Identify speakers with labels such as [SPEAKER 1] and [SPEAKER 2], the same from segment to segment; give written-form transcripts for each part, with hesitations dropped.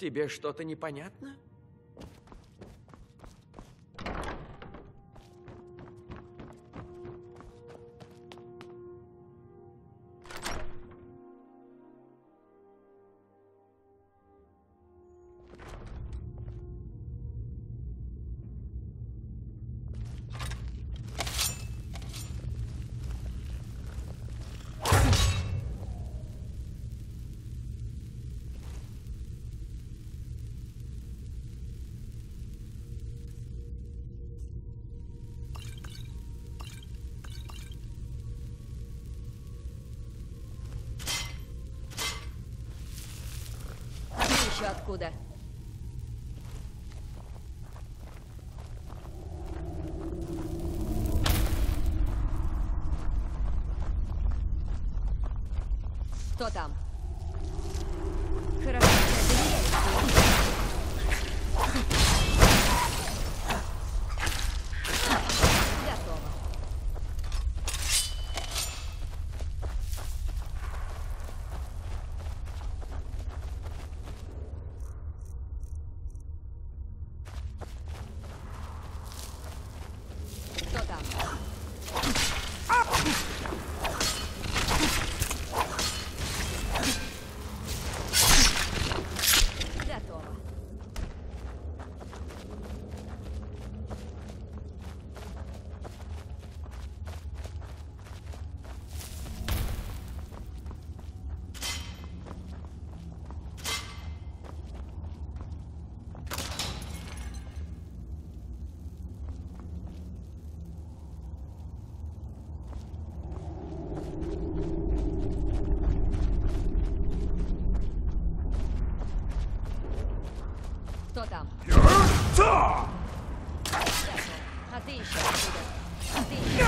[SPEAKER 1] тебе что-то непонятно?
[SPEAKER 2] Откуда? Кто там? Хорошо, готово. Кто там? Готово. Кто там? Готово. А ты еще откуда? А ты еще.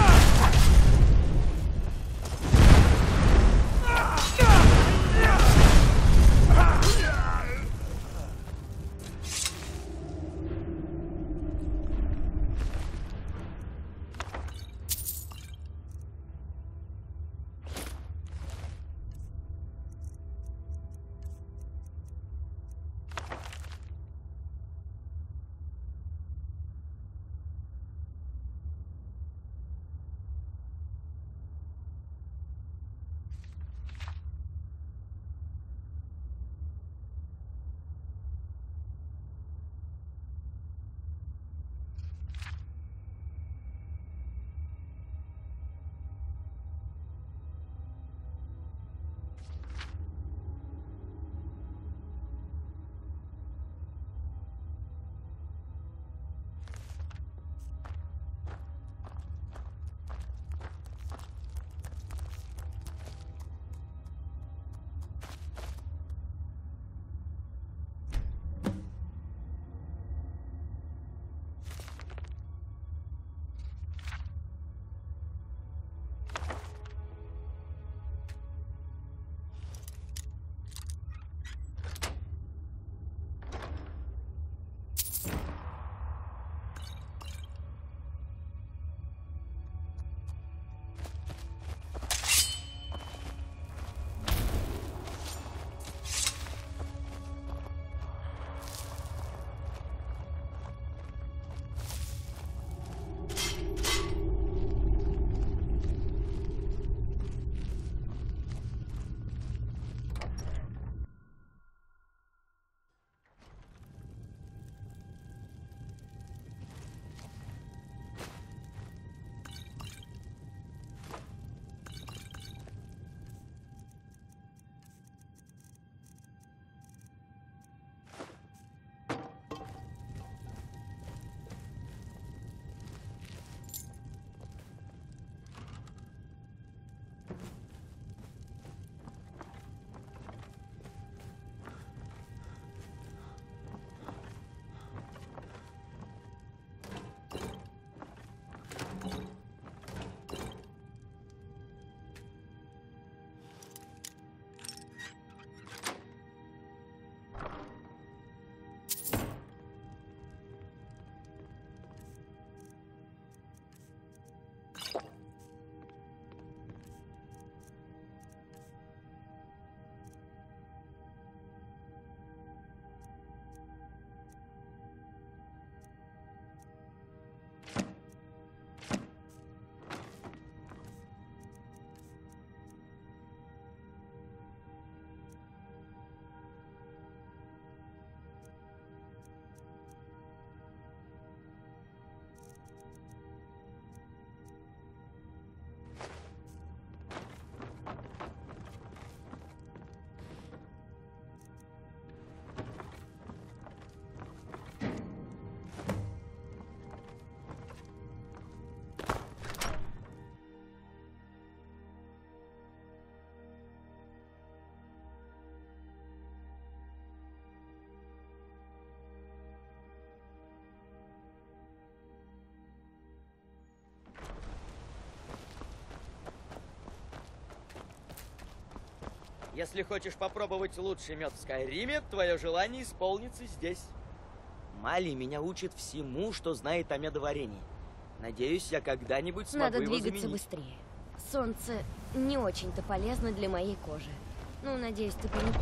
[SPEAKER 1] Если хочешь попробовать лучший мед в Скайриме, твое желание исполнится здесь. Мали меня учит всему, что знает о медоварении. Надеюсь, я когда-нибудь смогу
[SPEAKER 2] Надо
[SPEAKER 1] его
[SPEAKER 2] двигаться
[SPEAKER 1] заменить.
[SPEAKER 2] быстрее. Солнце не очень-то полезно для моей кожи. Ну, надеюсь, ты понимаешь.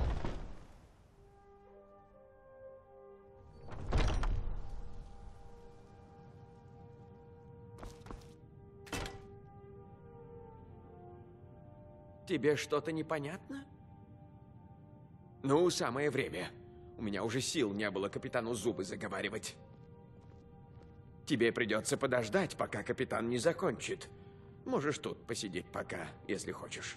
[SPEAKER 3] Тебе что-то непонятно? Ну, самое время. У меня уже сил не было капитану зубы заговаривать. Тебе придется подождать, пока капитан не закончит. Можешь тут посидеть пока, если хочешь.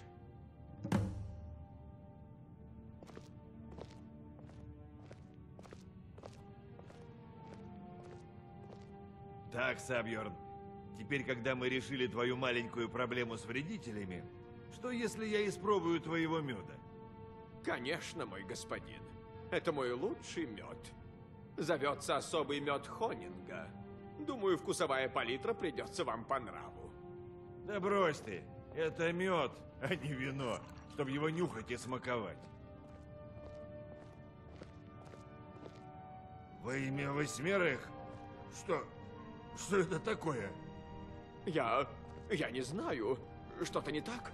[SPEAKER 4] Так, Сабьорн, теперь, когда мы решили твою маленькую проблему с вредителями, что если я испробую твоего меда?
[SPEAKER 3] Конечно, мой господин. Это мой лучший мед. Зовется особый мед Хонинга. Думаю, вкусовая палитра придется вам по нраву.
[SPEAKER 4] Да брось ты, это мед, а не вино, чтобы его нюхать и смаковать. Во имя восьмерых? Что это такое?
[SPEAKER 3] Я не знаю. Что-то не так?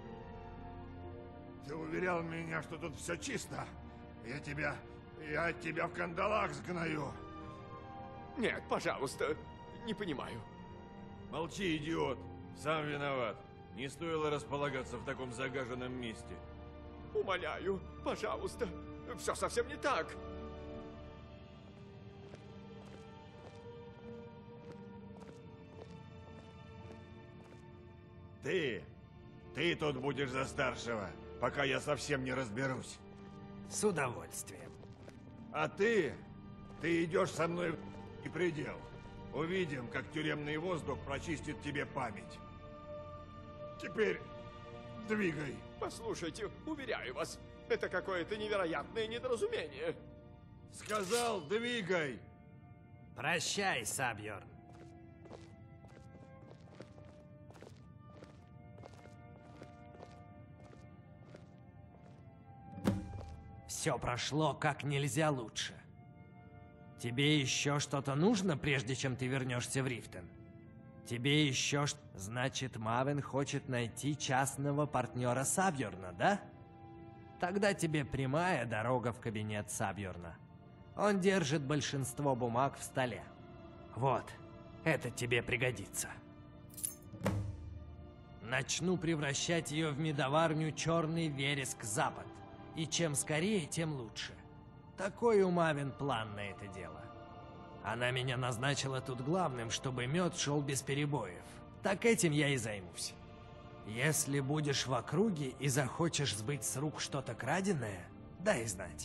[SPEAKER 4] Ты уверял меня, что тут все чисто. Я тебя в кандалах сгною.
[SPEAKER 3] Нет, пожалуйста. Не понимаю.
[SPEAKER 4] Молчи, идиот. Сам виноват. Не стоило располагаться в таком загаженном месте.
[SPEAKER 3] Умоляю, пожалуйста. Все совсем не так.
[SPEAKER 4] Ты тут будешь за старшего, пока я совсем не разберусь.
[SPEAKER 5] С удовольствием.
[SPEAKER 4] А ты идешь со мной и предел. Увидим, как тюремный воздух прочистит тебе память. Теперь двигай.
[SPEAKER 3] Послушайте, уверяю вас, это какое-то невероятное недоразумение.
[SPEAKER 4] Сказал, двигай.
[SPEAKER 5] Прощай, Сабьорн. Все прошло как нельзя лучше. Тебе еще что-то нужно, прежде чем ты вернешься в Рифтен? Тебе еще что... Значит, Мавен хочет найти частного партнера Сабьорна, да? Тогда тебе прямая дорога в кабинет Сабьорна. Он держит большинство бумаг в столе. Вот, это тебе пригодится. Начну превращать ее в медоварню «Черный вереск Запад». И чем скорее, тем лучше. Такой у Мавен план на это дело. Она меня назначила тут главным, чтобы мед шел без перебоев. Так этим я и займусь. Если будешь в округе и захочешь сбыть с рук что-то краденое, дай знать.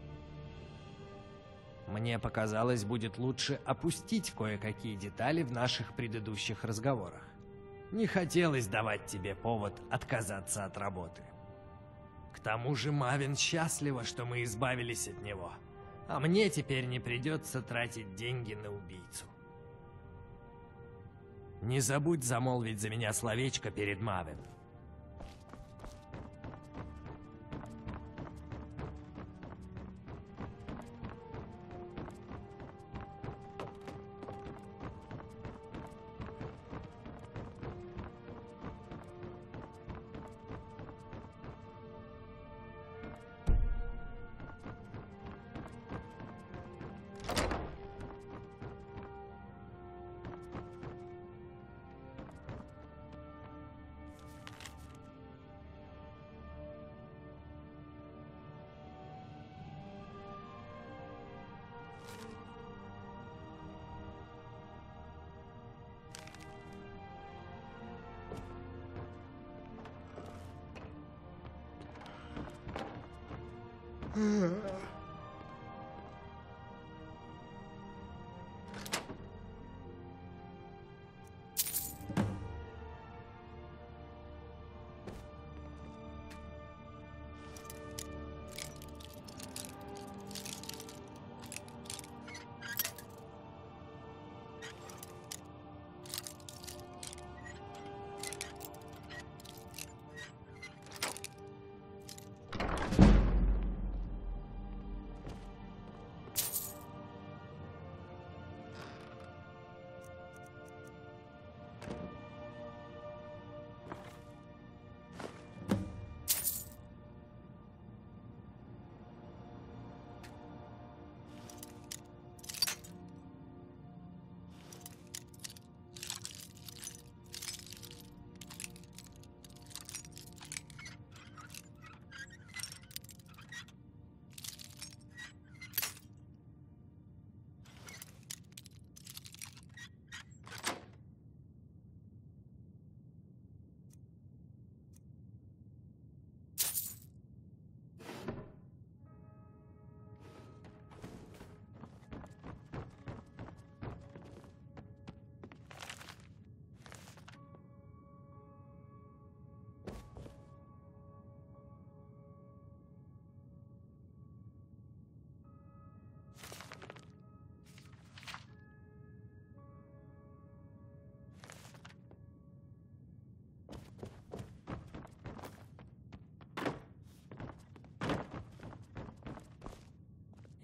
[SPEAKER 5] Мне показалось, будет лучше опустить кое-какие детали в наших предыдущих разговорах. Не хотелось давать тебе повод отказаться от работы. К тому же Мавен счастлива, что мы избавились от него. А мне теперь не придется тратить деньги на убийцу. Не забудь замолвить за меня словечко перед Мавен.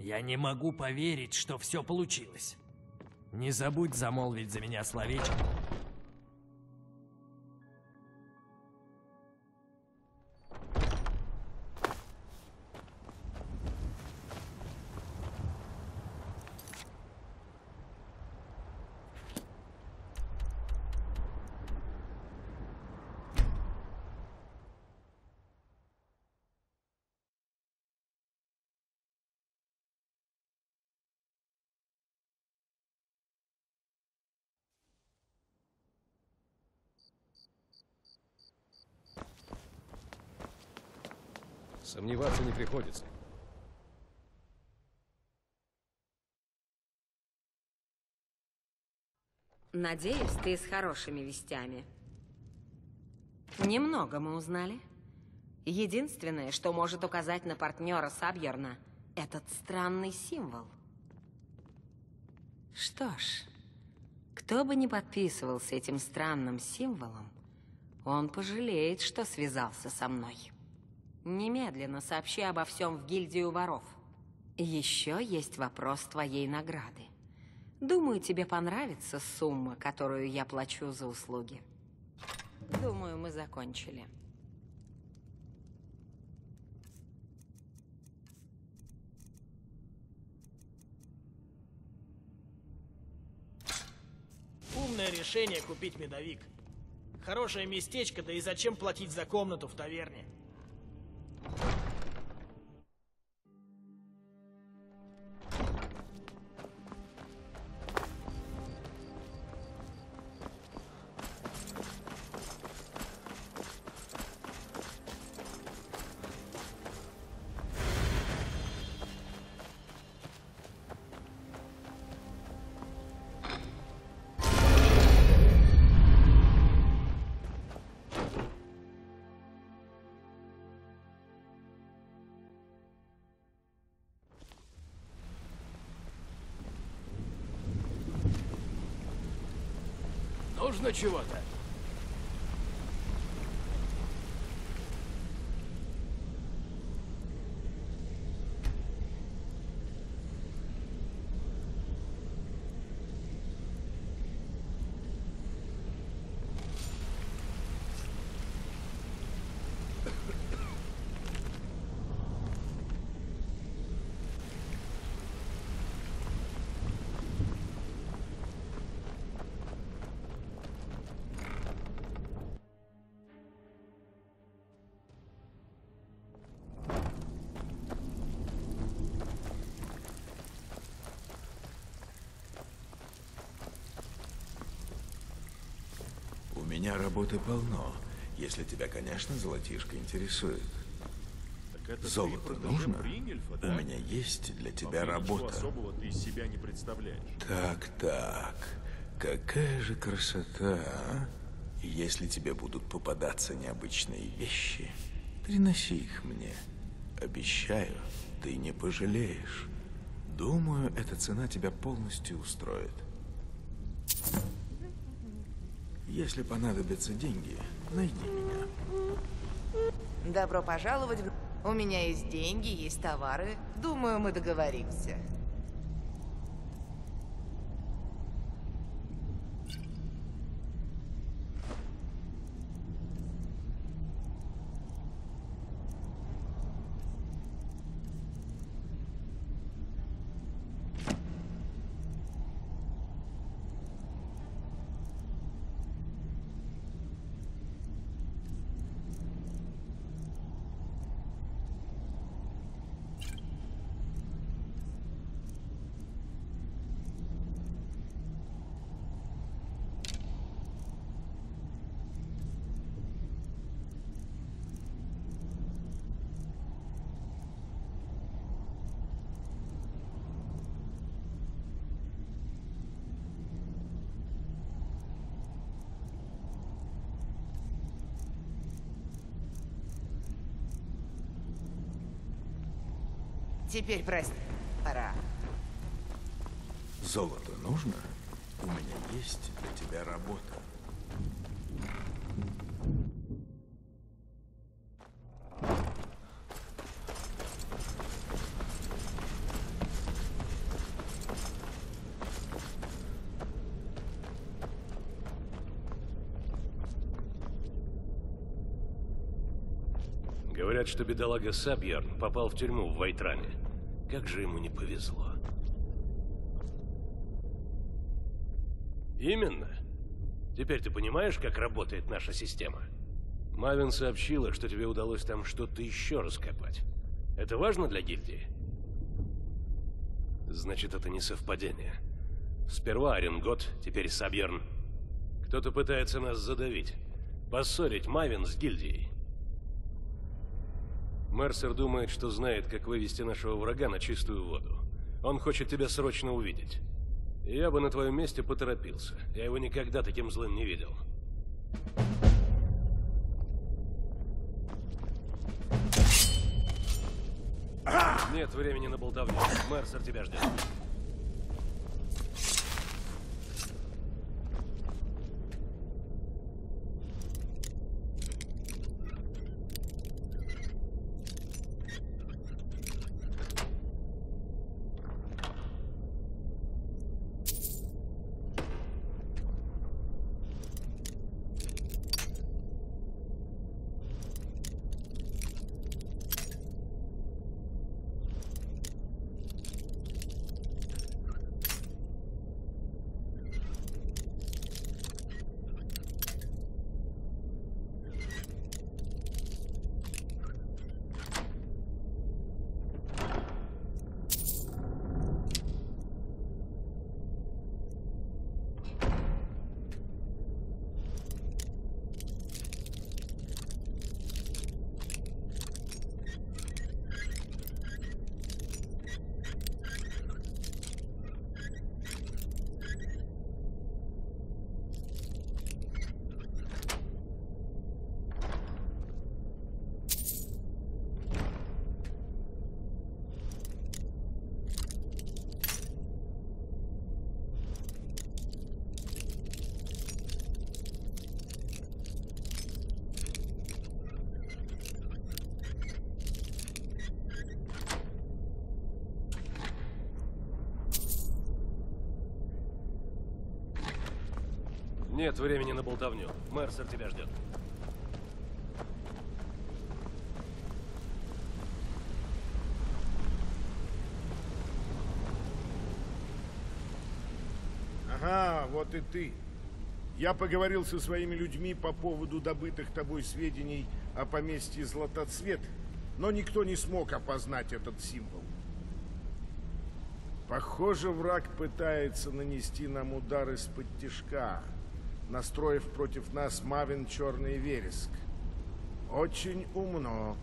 [SPEAKER 5] Я не могу поверить, что все получилось. Не забудь замолвить за меня словечко.
[SPEAKER 6] Сомневаться не приходится.
[SPEAKER 7] Надеюсь, ты с хорошими вестями. Немного мы узнали. Единственное, что может указать на партнера Сабьерна, этот странный символ. Что ж, кто бы ни подписывался этим странным символом, он пожалеет, что связался со мной. Немедленно сообщи обо всем в гильдию воров. Еще есть вопрос твоей награды. Думаю, тебе понравится сумма, которую я плачу за услуги. Думаю, мы закончили.
[SPEAKER 8] Умное решение купить медовик. Хорошее местечко, да и зачем платить за комнату в таверне?
[SPEAKER 6] Нужно чего-то.
[SPEAKER 9] У меня работы полно, если тебя, конечно, золотишко интересует. Золото нужно? У меня есть для тебя работа.
[SPEAKER 10] Особого ты из себя не представляешь.
[SPEAKER 9] Так. Какая же красота, а? Если тебе будут попадаться необычные вещи, приноси их мне. Обещаю, ты не пожалеешь. Думаю, эта цена тебя полностью устроит. Если понадобятся деньги, найди меня.
[SPEAKER 11] Добро пожаловать в... У меня есть деньги, есть товары. Думаю, мы договоримся. Теперь прости. Пора.
[SPEAKER 9] Золото нужно? У меня есть для тебя работа.
[SPEAKER 6] Говорят, что бедолага Сабьерн попал в тюрьму в Вайтране. Как же ему не повезло. Именно. Теперь ты понимаешь, как работает наша система? Мавин сообщила, что тебе удалось там что-то еще раскопать. Это важно для гильдии? Значит, это не совпадение. Сперва Оренгот, теперь Сабьерн. Кто-то пытается нас задавить. Поссорить Мавин с гильдией. Мерсер думает, что знает, как вывести нашего врага на чистую воду. Он хочет тебя срочно увидеть. Я бы на твоем месте поторопился. Я его никогда таким злым не видел. Нет времени на болтовню. Мерсер тебя ждет. Нет времени на болтовню. Мерсер тебя ждет.
[SPEAKER 12] Ага, вот и ты. Я поговорил со своими людьми по поводу добытых тобой сведений о поместье Златоцвет, но никто не смог опознать этот символ. Похоже, враг пытается нанести нам удар из-под тишка, настроив против нас Мавин Черный Вереск. Очень умно.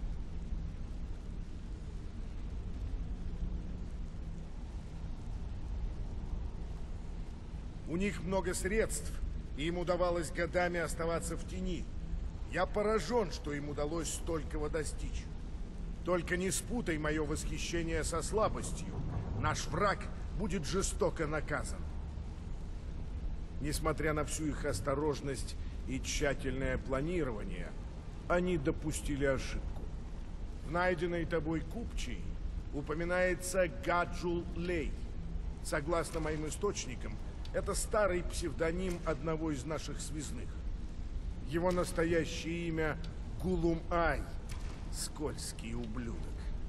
[SPEAKER 12] У них много средств, и им удавалось годами оставаться в тени. Я поражен, что им удалось столького достичь. Только не спутай мое восхищение со слабостью. Наш враг будет жестоко наказан. Несмотря на всю их осторожность и тщательное планирование, они допустили ошибку. В найденной тобой купчей упоминается Гаджул Лей. Согласно моим источникам, это старый псевдоним одного из наших связных. Его настоящее имя Гулум-Ай. Скользкий ублюдок.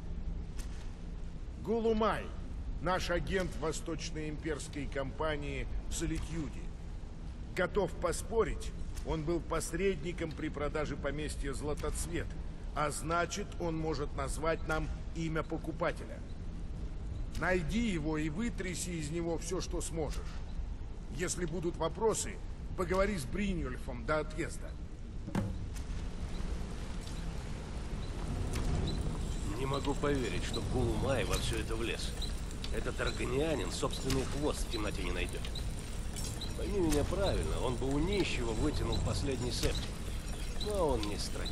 [SPEAKER 12] Гулум-Ай — наш агент Восточной имперской компании в Солитюде. Готов поспорить, он был посредником при продаже поместья Златоцвет, а значит, он может назвать нам имя покупателя. Найди его и вытряси из него все, что сможешь. Если будут вопросы, поговори с Бриньольфом до отъезда.
[SPEAKER 6] Не могу поверить, что Гулум-Ай во все это влез. Этот аргонианин собственный хвост в темноте не найдет. Пойми меня правильно, он бы у нищего вытянул последний септик. Но он не стратег.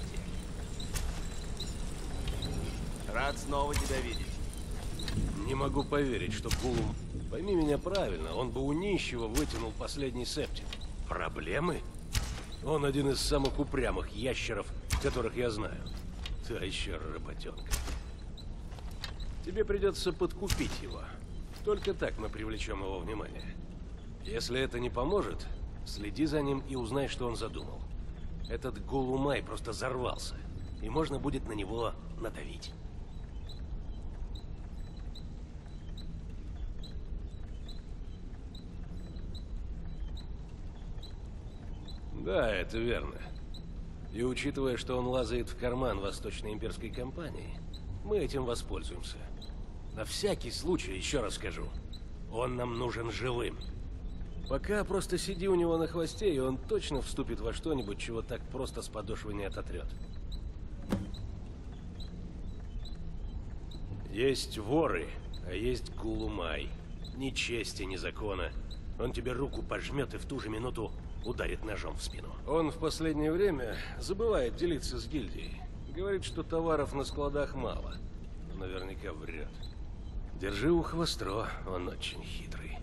[SPEAKER 13] Рад снова тебя видеть.
[SPEAKER 6] Не могу поверить, что Гулум... Пойми меня правильно, он бы у нищего вытянул последний септик. Проблемы? Он один из самых упрямых ящеров, которых я знаю. Та еще работенка. Тебе придется подкупить его. Только так мы привлечем его внимание. Если это не поможет, следи за ним и узнай, что он задумал. Этот Гулум-Ай просто взорвался. и можно будет на него надавить. Да, это верно. И учитывая, что он лазает в карман Восточной имперской компании, мы этим воспользуемся. На всякий случай, еще раз скажу, он нам нужен живым. Пока просто сиди у него на хвосте, и он точно вступит во что-нибудь, чего так просто с подошвы не ототрет. Есть воры, а есть Гулумай. Ни чести, ни закона. Он тебе руку пожмет и в ту же минуту ударит ножом в спину. Он в последнее время забывает делиться с гильдией. Говорит, что товаров на складах мало. Но наверняка врет. Держи ухо востро, он очень хитрый.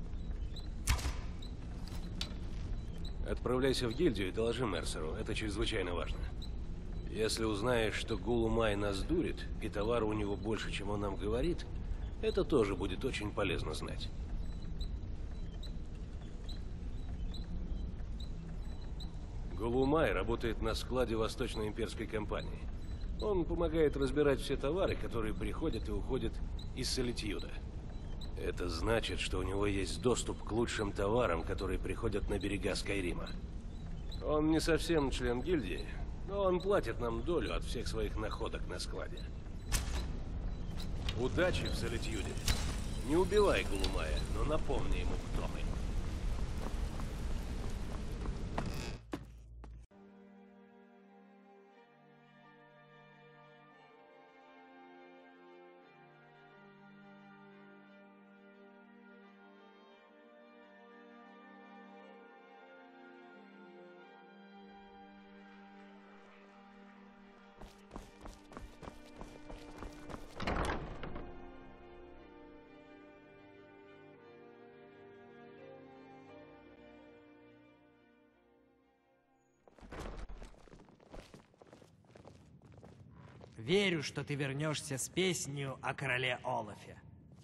[SPEAKER 6] Отправляйся в гильдию и доложи Мерсеру. Это чрезвычайно важно. Если узнаешь, что Гулумай нас дурит, и товара у него больше, чем он нам говорит, это тоже будет очень полезно знать. Гулумай работает на складе Восточной имперской компании. Он помогает разбирать все товары, которые приходят и уходят из Солитьюда. Это значит, что у него есть доступ к лучшим товарам, которые приходят на берега Скайрима. Он не совсем член гильдии, но он платит нам долю от всех своих находок на складе. Удачи в Солитьюде. Не убивай Гулумая, но напомни ему, кто мы.
[SPEAKER 5] Верю, что ты вернешься с песнью о короле Олафе.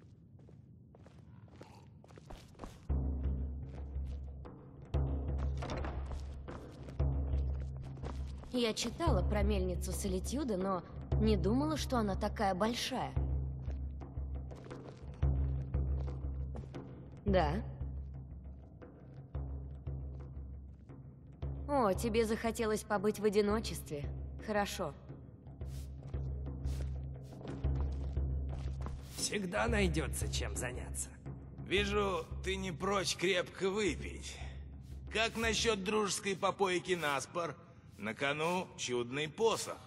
[SPEAKER 2] Я читала про мельницу Солитьюда, но не думала, что она такая большая. Да. О, тебе захотелось побыть в одиночестве. Хорошо.
[SPEAKER 5] Всегда найдется чем заняться.
[SPEAKER 14] Вижу, ты не прочь крепко выпить. Как насчет дружеской попойки наспор? На кону чудный посох.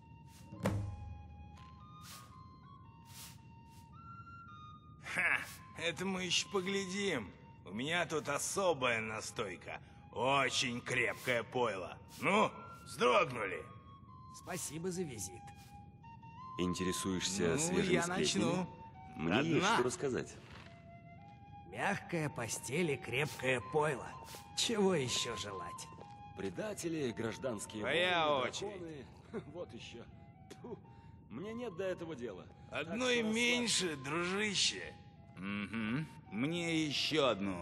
[SPEAKER 14] Ха, это мы еще поглядим. У меня тут особая настойка. Очень крепкое пойло. Ну, вздрогнули.
[SPEAKER 5] Спасибо за визит.
[SPEAKER 13] Интересуешься
[SPEAKER 14] Ну,
[SPEAKER 13] свежими
[SPEAKER 14] я
[SPEAKER 13] сплетнями?
[SPEAKER 14] начну.
[SPEAKER 13] Мне есть
[SPEAKER 14] Одна.
[SPEAKER 13] что рассказать.
[SPEAKER 5] Мягкая постель и крепкое пойло. Чего еще желать?
[SPEAKER 13] Предатели, гражданские
[SPEAKER 14] Твоя
[SPEAKER 13] войны,
[SPEAKER 14] очередь.
[SPEAKER 13] драконы. Вот еще. Тьфу, мне нет до этого дела.
[SPEAKER 14] Одной
[SPEAKER 13] Так что
[SPEAKER 14] меньше, дружище. Угу. Мне еще одну.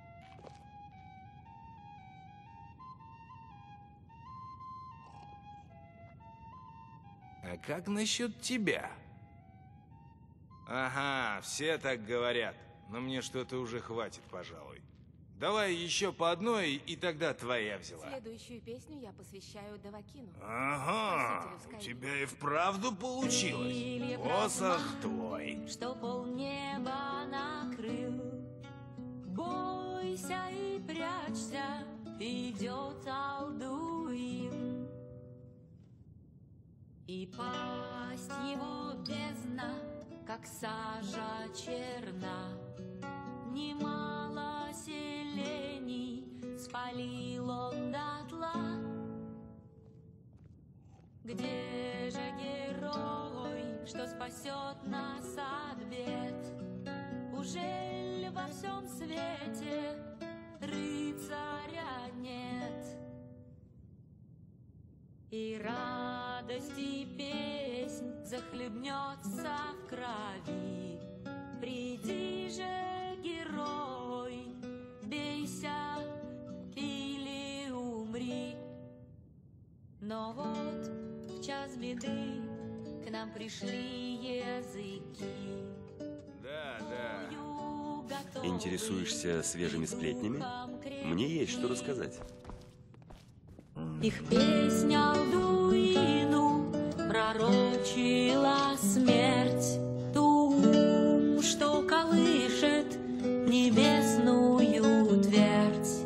[SPEAKER 14] А как насчет тебя? Ага, все так говорят. Но мне что-то уже хватит, пожалуй. Давай еще по одной, и тогда твоя взяла.
[SPEAKER 2] Следующую песню я посвящаю Давакину.
[SPEAKER 14] Ага, у тебя и вправду получилось. Посох твой.
[SPEAKER 15] Что полнеба накрыл. Бойся и прячься, идет Алдуин. И пасть его бездна, как сажа черна. Немало селений спалил он дотла. Где же герой, что спасет нас от бед? Ужель во всем свете рыцаря нет? И радость и песнь захлебнется в крови. Приди же, герой, бейся или умри. Но вот в час без беды к нам пришли языки.
[SPEAKER 4] Да.
[SPEAKER 16] Интересуешься свежими сплетнями? Мне есть что рассказать.
[SPEAKER 15] Их песня Алдуину пророчила смерть, ту, что колышет небесную твердь.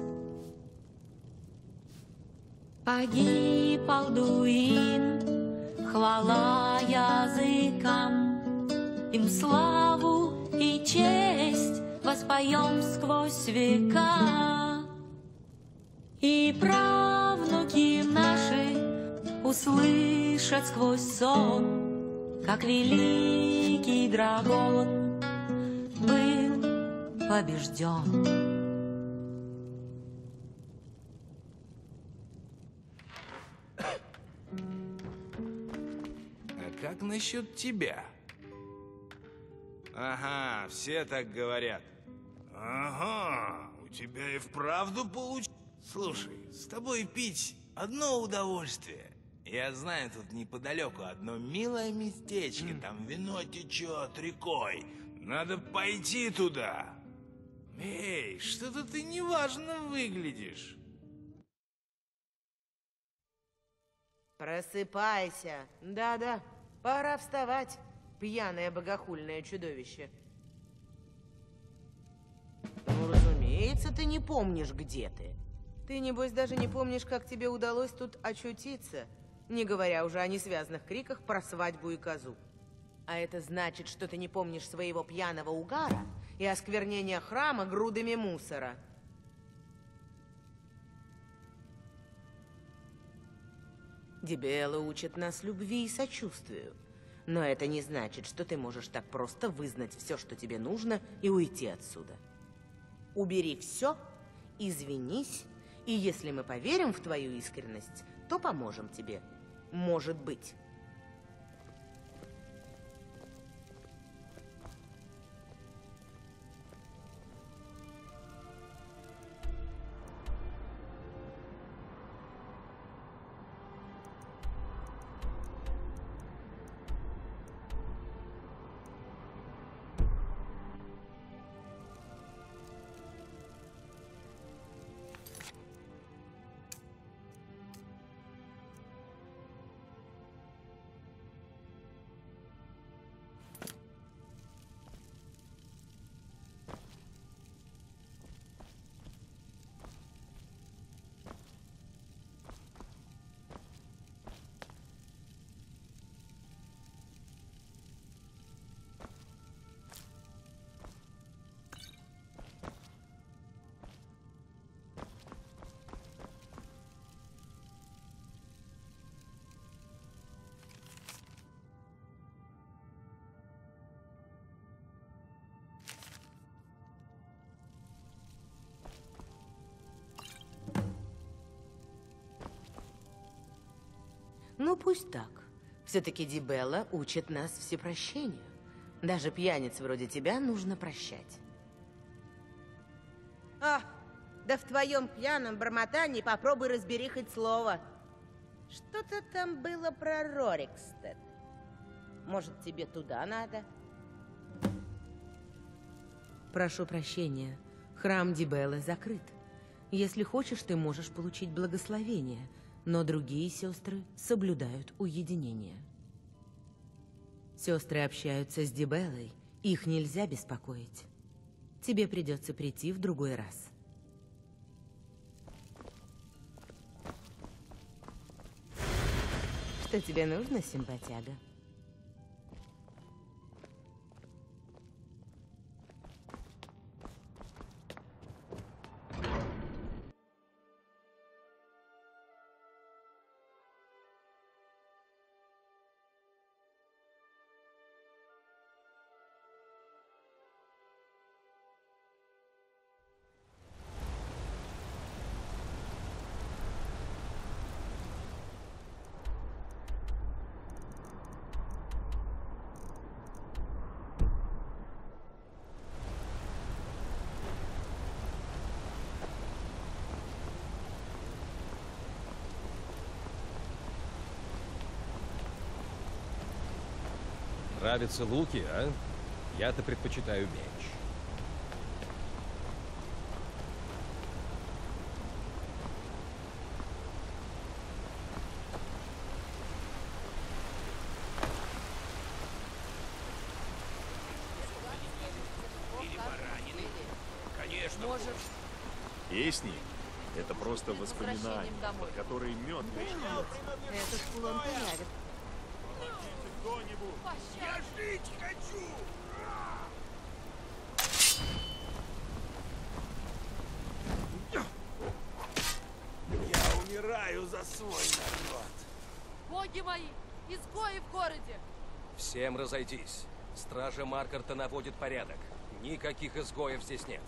[SPEAKER 15] Погиб Алдуин, хвала языкам, им славу и честь воспоем сквозь века. И правнуки наши услышат сквозь сон, как великий дракон был побежден.
[SPEAKER 14] А как насчет тебя? Ага, все так говорят. Ага, у тебя и вправду получилось. Слушай, с тобой пить одно удовольствие. Я знаю, тут неподалеку одно милое местечко, там вино течет рекой. Надо пойти туда. Эй, что-то ты неважно выглядишь.
[SPEAKER 11] Просыпайся. Да-да, пора вставать, пьяное богохульное чудовище. Ну, разумеется, ты не помнишь, где ты. Ты, небось, даже не помнишь, как тебе удалось тут очутиться, не говоря уже о несвязных криках про свадьбу и козу. А это значит, что ты не помнишь своего пьяного угара и осквернения храма грудами мусора. Дибелла учит нас любви и сочувствию. Но это не значит, что ты можешь так просто вызнать все, что тебе нужно, и уйти отсюда. Убери все, извинись, и если мы поверим в твою искренность, то поможем тебе. Может быть. Ну, пусть так. Все-таки Дибелла учит нас всепрощению. Даже пьяниц вроде тебя нужно прощать. А, да в твоем пьяном бормотании попробуй разбери хоть слово. Что-то там было про Рорикстед. Может, тебе туда надо? Прошу прощения. Храм Дибеллы закрыт. Если хочешь, ты можешь получить благословение, но другие сестры соблюдают уединение. Сестры общаются с Дибеллой, их нельзя беспокоить. Тебе придется прийти в другой раз. Что тебе нужно, симпатяга?
[SPEAKER 17] Нравятся луки, а? Я-то предпочитаю меч.
[SPEAKER 14] Конечно.
[SPEAKER 2] Можешь
[SPEAKER 10] Песни — это просто воспоминания,
[SPEAKER 2] возвращением домой.
[SPEAKER 10] под которые мед начинается.
[SPEAKER 2] этот кулон появится.
[SPEAKER 14] Я жить хочу! Я умираю за свой народ.
[SPEAKER 18] Боги мои! Изгои в городе!
[SPEAKER 19] Всем разойтись. Стража Маркарта наводит порядок. Никаких изгоев здесь нет.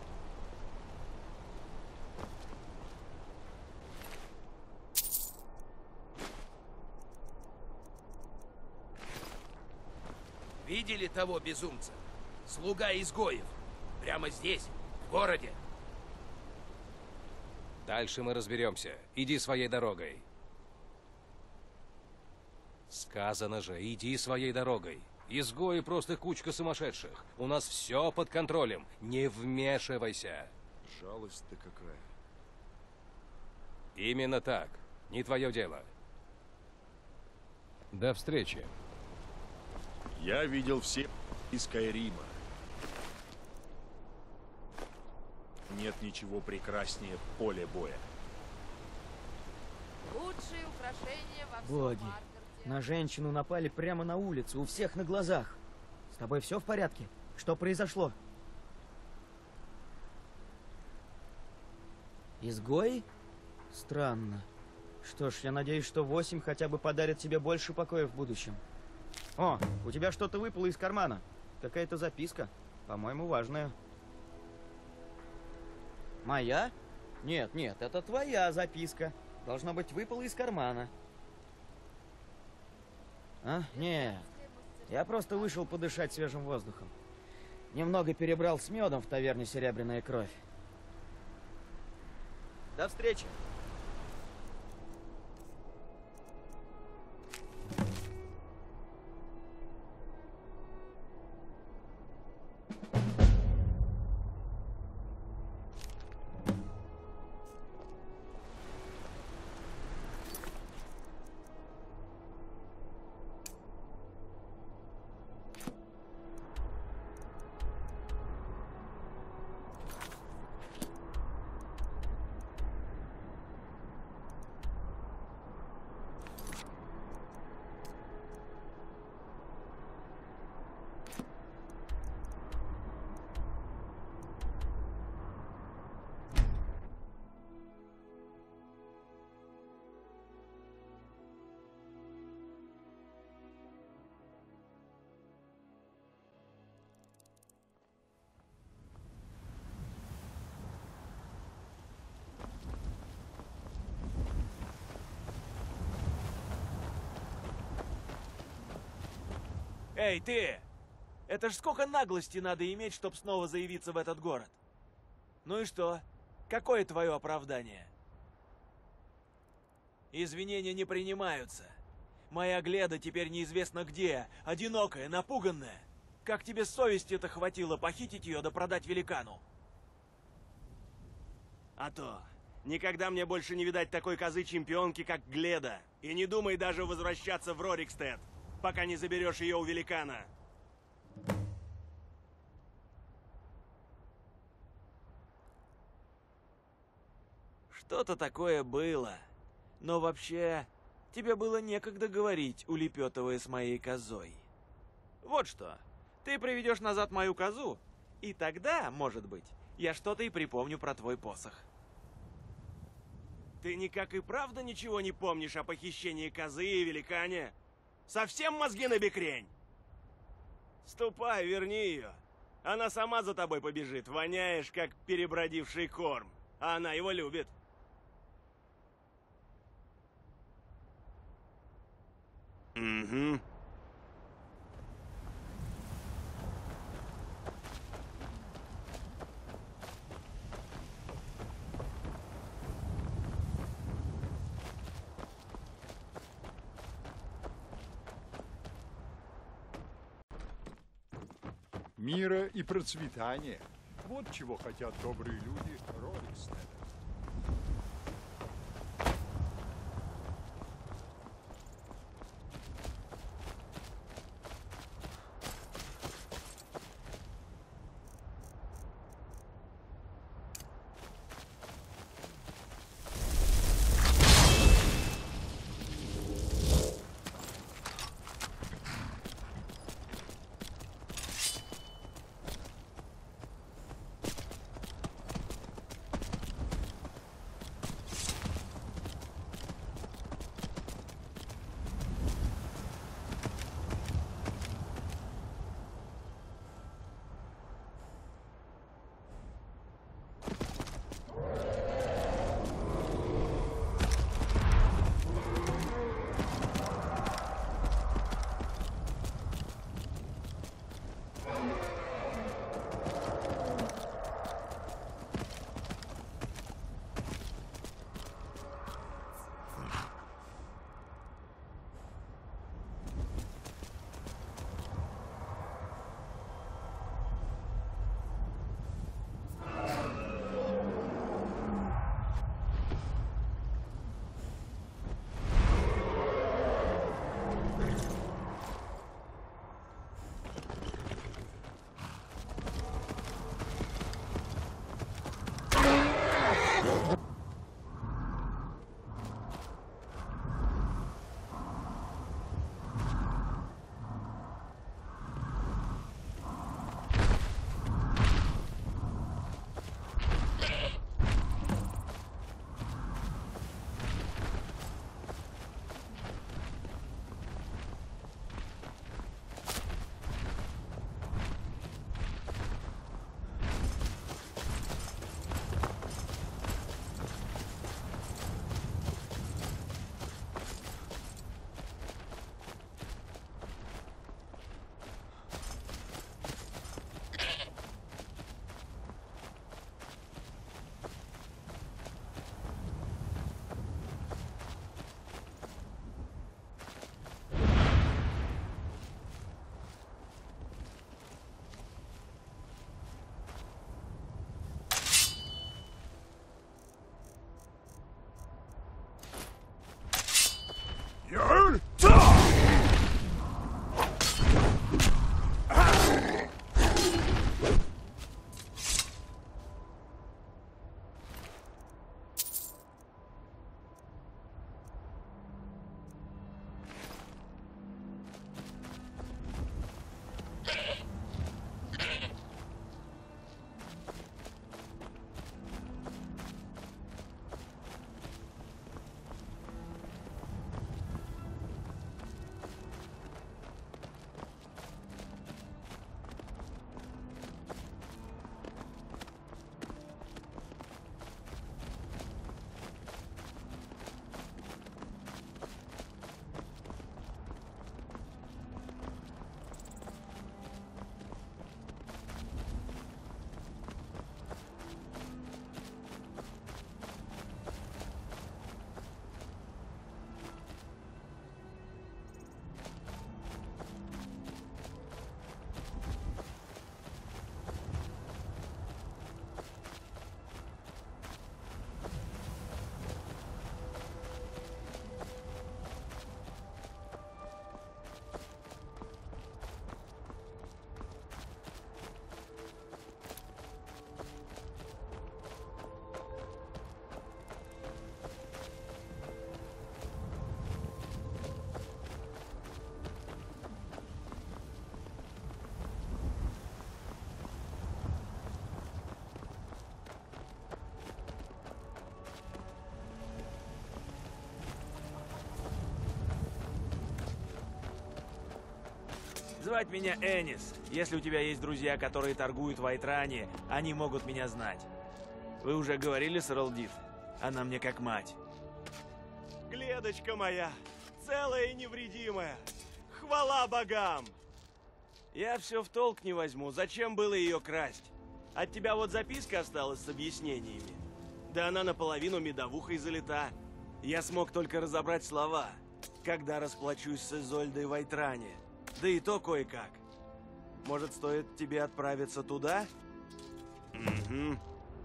[SPEAKER 14] Видели того безумца? Слуга изгоев. Прямо здесь, в городе.
[SPEAKER 19] Дальше мы разберемся. Иди своей дорогой. Сказано же, иди своей дорогой. Изгои просто кучка сумасшедших. У нас все под контролем. Не вмешивайся.
[SPEAKER 10] Жалость-то какая.
[SPEAKER 19] Именно так. Не твое дело.
[SPEAKER 17] До встречи.
[SPEAKER 10] Я видел все из Скайрима. Нет ничего прекраснее поля боя.
[SPEAKER 18] Лучшие украшения во всем
[SPEAKER 1] Боги,
[SPEAKER 18] Маркарте.
[SPEAKER 1] на женщину напали прямо на улице, у всех на глазах. С тобой все в порядке? Что произошло? Изгои? Странно. Что ж, я надеюсь, что 8 хотя бы подарит тебе больше покоя в будущем. О, у тебя что-то выпало из кармана. Какая-то записка. По-моему, важная. Моя? Нет, нет, это твоя записка. Должно быть, выпала из кармана. А? Нет. Я просто вышел подышать свежим воздухом. Немного перебрал с медом в таверне «Серебряная кровь». До встречи!
[SPEAKER 8] Эй, ты! Это ж сколько наглости надо иметь, чтобы снова заявиться в этот город? Ну и что? Какое твое оправдание? Извинения не принимаются. Моя Гледа теперь неизвестно где, одинокая, напуганная. Как тебе совести-то хватило похитить ее да продать великану?
[SPEAKER 20] А то. Никогда мне больше не видать такой козы-чемпионки, как Гледа. И не думай даже возвращаться в Рорикстед, пока не заберешь ее у великана.
[SPEAKER 8] Что-то такое было. Но вообще, тебе было некогда говорить, улепетывая с моей козой. Вот что, ты приведешь назад мою козу, и тогда, может быть, я что-то и припомню про твой посох.
[SPEAKER 20] Ты никак и правда ничего не помнишь о похищении козы и великане? Совсем мозги набекрень? Ступай, верни ее. Она сама за тобой побежит, воняешь, как перебродивший корм. А она его любит. Угу.
[SPEAKER 21] мира и процветания. Вот чего хотят добрые люди Рорикстеда.
[SPEAKER 20] Звать меня Энис. Если у тебя есть друзья, которые торгуют в Айтране, они могут меня знать. Вы уже говорили с Эролдит? Она мне как мать. Гледочка моя, целая и невредимая. Хвала богам! Я все в толк не возьму. Зачем было ее красть? От тебя вот записка осталась с объяснениями. Да она наполовину медовухой залита. Я смог только разобрать слова, когда расплачусь с Изольдой в Айтране. Да и то кое-как. Может, стоит тебе отправиться туда? Угу.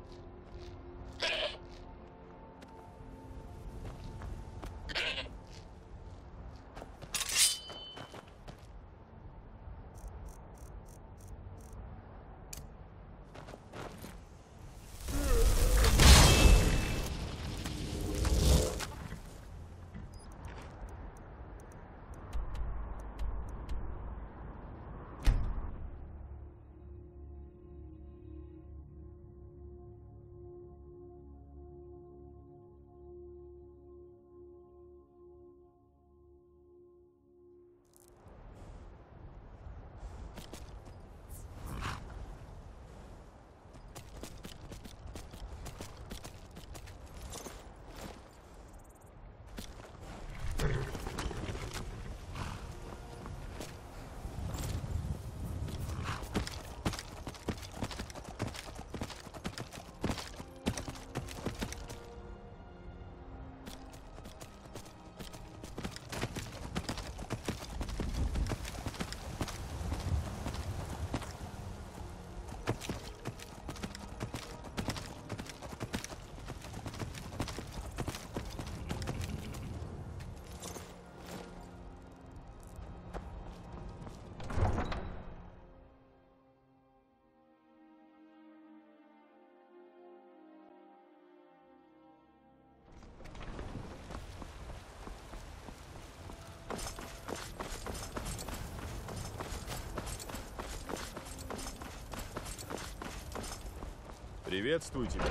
[SPEAKER 10] Приветствую тебя.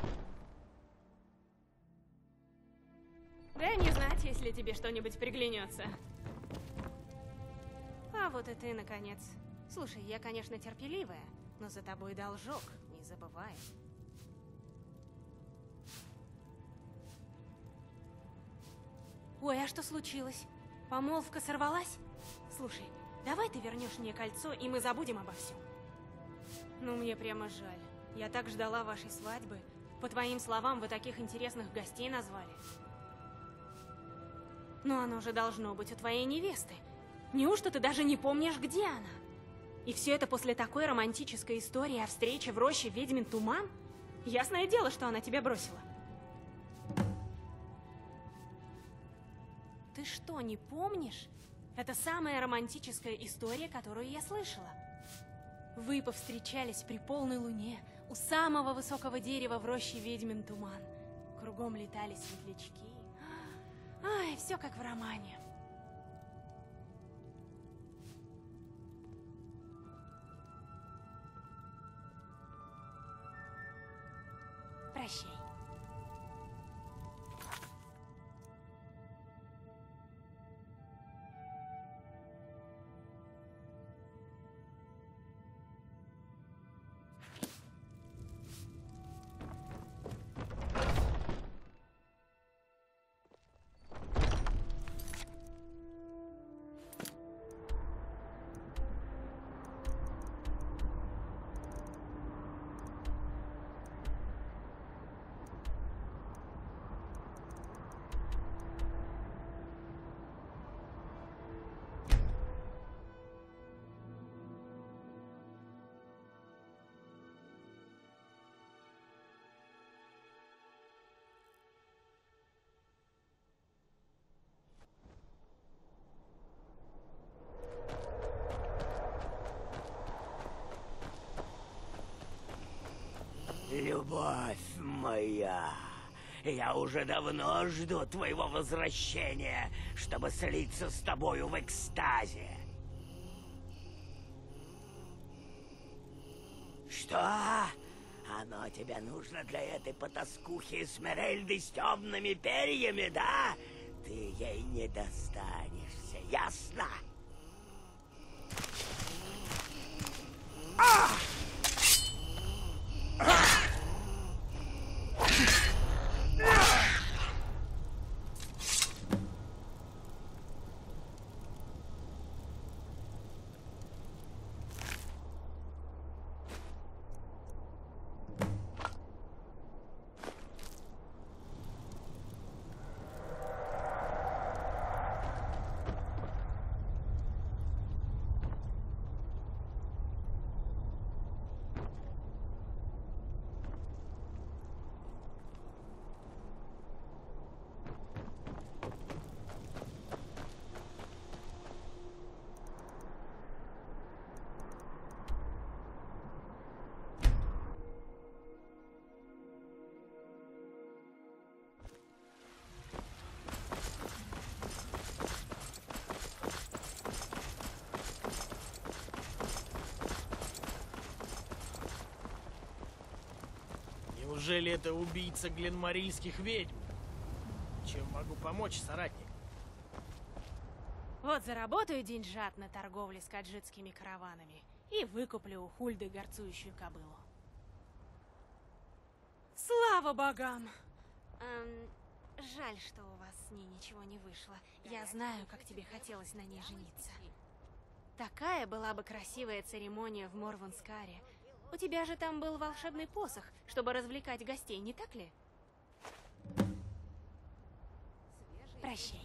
[SPEAKER 3] Дай мне знать, если тебе что-нибудь приглянется. А вот и ты, наконец. Слушай, я, конечно, терпеливая, но за тобой должок, не забывай. Ой, а что случилось? Помолвка сорвалась? Слушай, давай ты вернешь мне кольцо, и мы забудем обо всем. Ну, мне прямо жаль. Я так ждала вашей свадьбы. По твоим словам, вы таких интересных гостей назвали. Но оно же должно быть у твоей невесты. Неужто ты даже не помнишь, где она? И все это после такой романтической истории о встрече в роще ведьмин туман? Ясное дело, что она тебя бросила. Ты что, не помнишь? Это самая романтическая история, которую я слышала. Вы повстречались при полной луне у самого высокого дерева в роще ведьмин туман. Кругом летали светлячки. Ай, все как в романе. Прощай.
[SPEAKER 22] Любовь моя, я уже давно жду твоего возвращения, чтобы слиться с тобою в экстазе. Что? Оно тебе нужно для этой потаскухи Эсмеральды с темными перьями, да? Ты ей не достанешься, ясно?
[SPEAKER 7] Неужели это убийца гленмарильских ведьм? Чем могу помочь, соратник?
[SPEAKER 3] Вот заработаю деньжат на торговле с каджитскими караванами и выкуплю у Хульды горцующую кобылу. Слава богам! Жаль, что у вас с ней ничего не вышло. Я знаю, как тебе хотелось на ней жениться. Такая была бы красивая церемония в Морванскаре. У тебя же там был волшебный посох, чтобы развлекать гостей, не так ли? Прощай.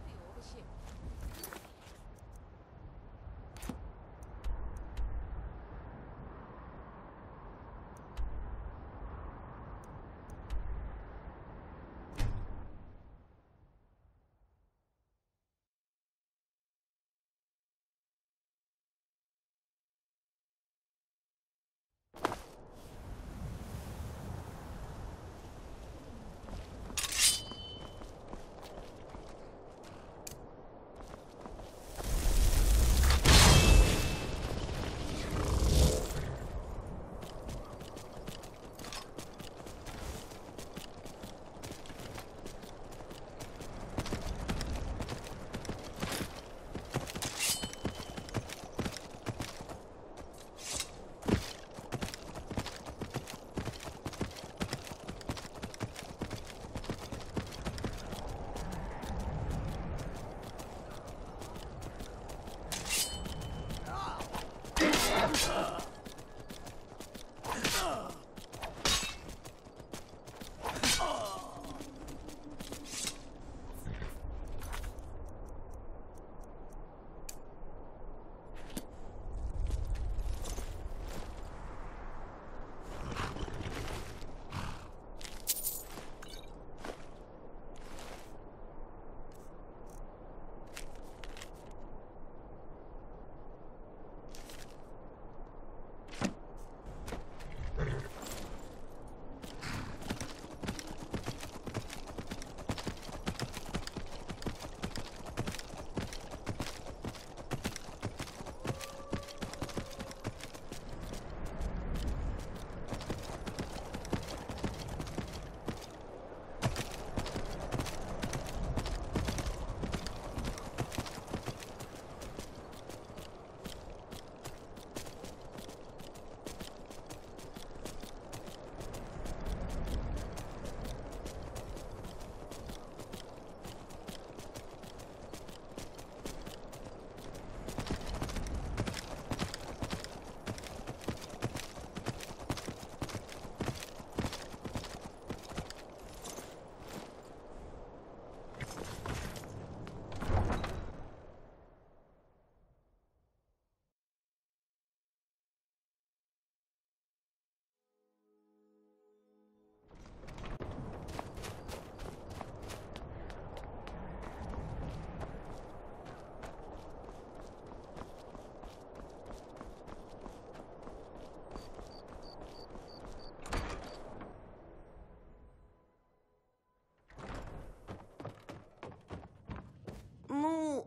[SPEAKER 9] Ну,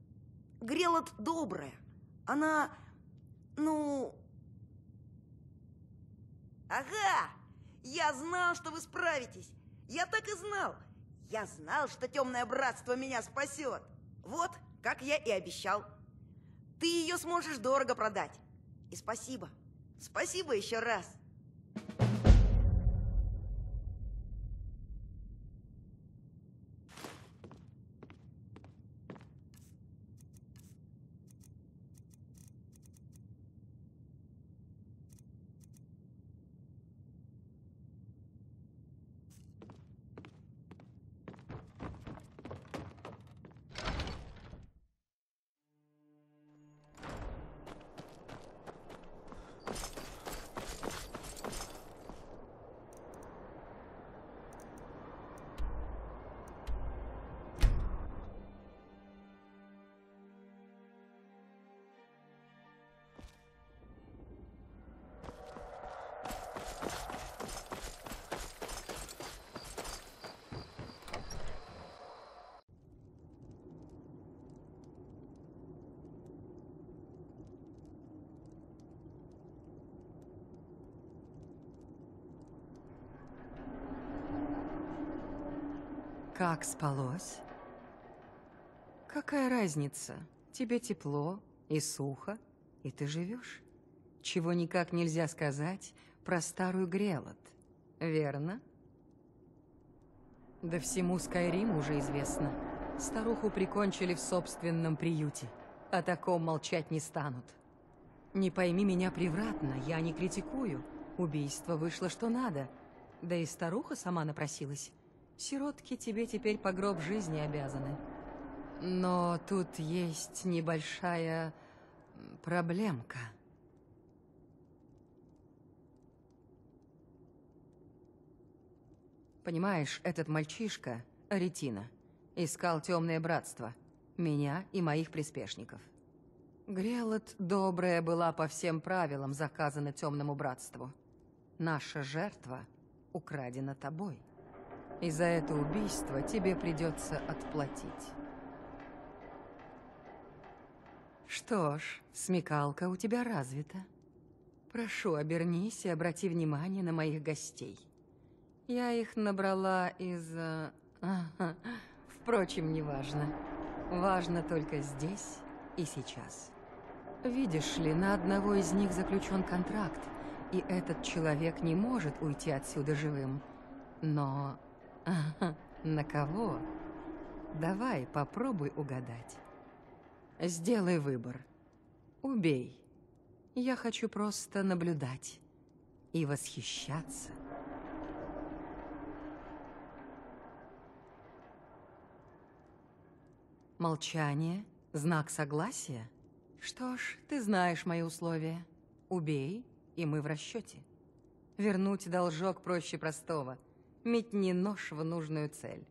[SPEAKER 9] Грелот добрая. Она, ну... Ага! Я знал, что вы справитесь. Я так и знал. Я знал, что Темное Братство меня спасет. Вот, как я и обещал. Ты ее сможешь дорого продать. И спасибо. Спасибо еще раз.
[SPEAKER 6] Как спалось? Какая разница? Тебе тепло и сухо, и ты живешь. Чего никак нельзя сказать про старую Грелот, верно? Да всему Скайриму уже известно. Старуху прикончили в собственном приюте. О таком молчать не станут. Не пойми меня превратно, я не критикую. Убийство вышло что надо. Да и старуха сама напросилась. Сиротки тебе теперь по гроб жизни обязаны. Но тут есть небольшая проблемка. Понимаешь, этот мальчишка, Аретина, искал темное братство. Меня и моих приспешников. Грелот добрая была по всем правилам заказана темному братству. Наша жертва украдена тобой. И за это убийство тебе придется отплатить. Что ж, смекалка у тебя развита. Прошу, обернись и обрати внимание на моих гостей. Я их набрала из... Впрочем, неважно. Важно только здесь и сейчас. Видишь ли, на одного из них заключен контракт, и этот человек не может уйти отсюда живым. Но... на кого? Давай, попробуй угадать. Сделай выбор. Убей. Я хочу просто наблюдать и восхищаться. Молчание – знак согласия? Что ж, ты знаешь мои условия. Убей, и мы в расчете. Вернуть должок проще простого. Метни нож в нужную цель.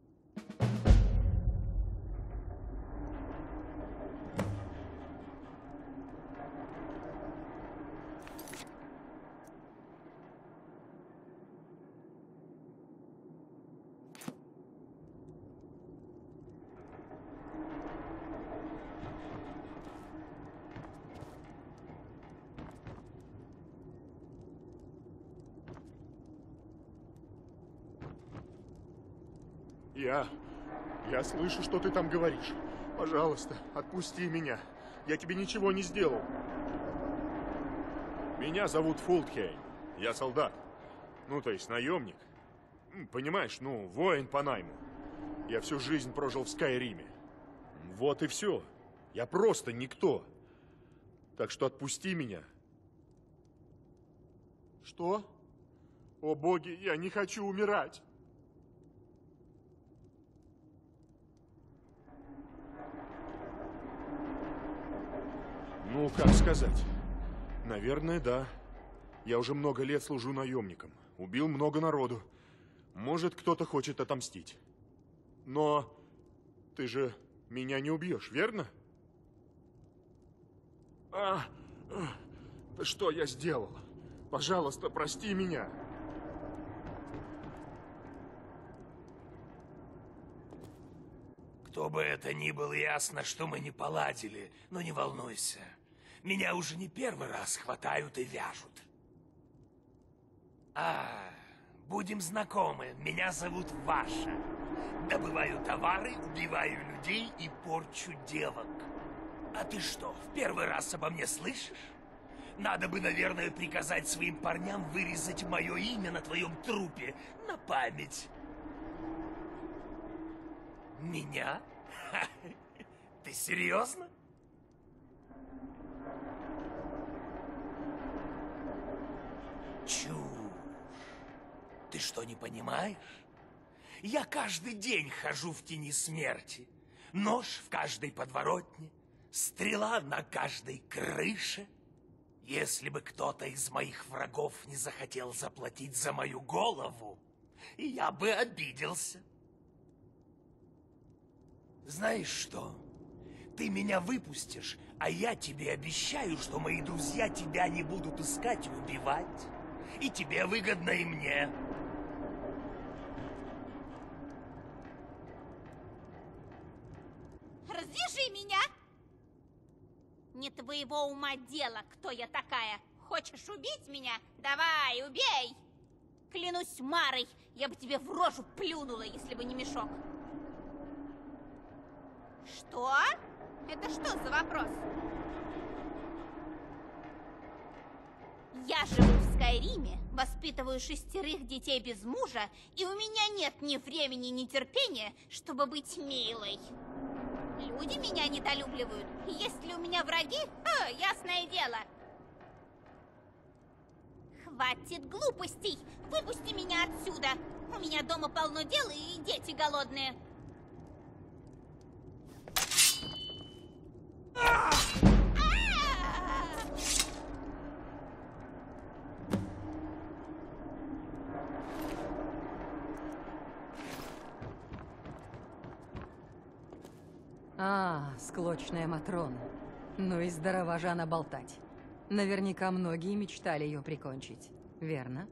[SPEAKER 21] Я слышу, что ты там говоришь. Пожалуйста, отпусти меня. Я тебе ничего не сделал. Меня зовут Фултхейм. Я солдат. Ну, то есть наемник. Понимаешь, воин по найму. Я всю жизнь прожил в Скайриме. Вот и все. Я просто никто. Так что отпусти меня. Что? О боги, я не хочу умирать. Ну, как сказать? Наверное, да. Я уже много лет служу наемником. Убил много народу. Может, кто-то хочет отомстить. Но ты же меня не убьешь, верно? Что я сделал? Пожалуйста, прости меня.
[SPEAKER 12] Кто бы это ни был, ясно, что мы не поладили, но не волнуйся. Меня уже не первый раз хватают и вяжут. Будем знакомы. Меня зовут Ваша. Добываю товары, убиваю людей и порчу девок. А ты что, в первый раз обо мне слышишь? Надо бы, наверное, приказать своим парням вырезать мое имя на твоем трупе на память. Меня? Ты серьезно? Чушь. Ты что, не понимаешь? Я каждый день хожу в тени смерти. Нож в каждой подворотне, стрела на каждой крыше. Если бы кто-то из моих врагов не захотел заплатить за мою голову, я бы обиделся. Знаешь что? Ты меня выпустишь, а я тебе обещаю, что мои друзья тебя не будут искать и убивать. И тебе выгодно, и мне.
[SPEAKER 23] Развяжи меня! Не твоего ума дело, кто я такая. Хочешь убить меня? Давай, убей! Клянусь Марой, я бы тебе в рожу плюнула, если бы не мешок. Что? Это что за вопрос? Я живу в Скайриме, воспитываю 6 детей без мужа, и у меня нет ни времени, ни терпения, чтобы быть милой. Люди меня недолюбливают. Есть ли у меня враги? Ясное дело. Хватит глупостей! Выпусти меня отсюда! У меня дома полно дел и дети голодные.
[SPEAKER 6] Склочная Матрона. Ну и здорова же она болтать. Наверняка многие мечтали ее прикончить, верно?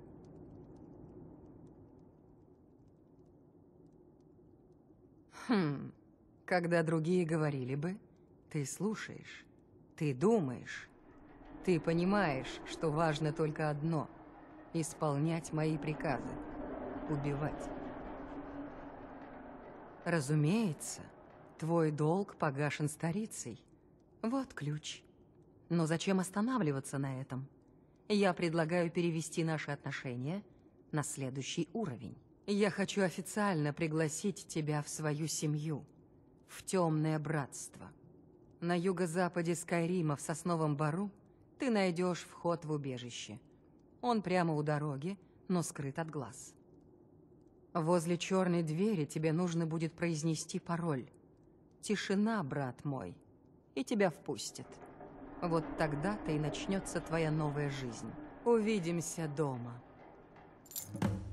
[SPEAKER 6] Когда другие говорили бы, ты слушаешь, ты думаешь, ты понимаешь, что важно только одно — исполнять мои приказы, убивать. Разумеется, твой долг погашен старицей. Вот ключ. Но зачем останавливаться на этом? Я предлагаю перевести наши отношения на следующий уровень. Я хочу официально пригласить тебя в свою семью, в Темное Братство. На юго-западе Скайрима, в Сосновом Бору, ты найдешь вход в убежище. Он прямо у дороги, но скрыт от глаз. Возле черной двери тебе нужно будет произнести пароль. «Тишина, брат мой», и тебя впустят. Вот тогда-то и начнется твоя новая жизнь. Увидимся дома.